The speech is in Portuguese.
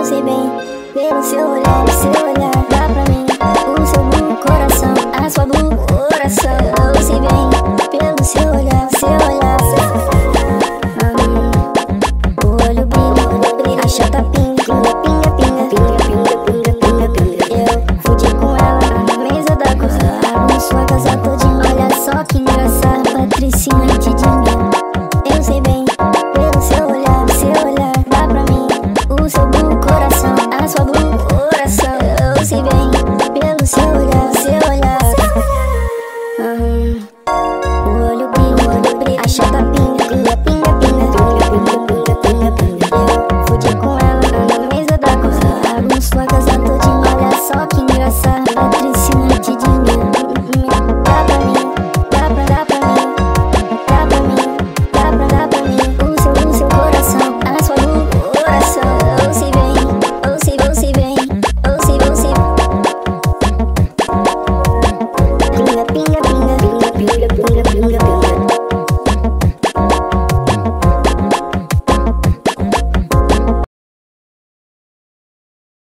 eu sei bem. Pelo seu olhar dá pra mim. O seu coração, a sua coração. Eu sei bem, pelo seu olhar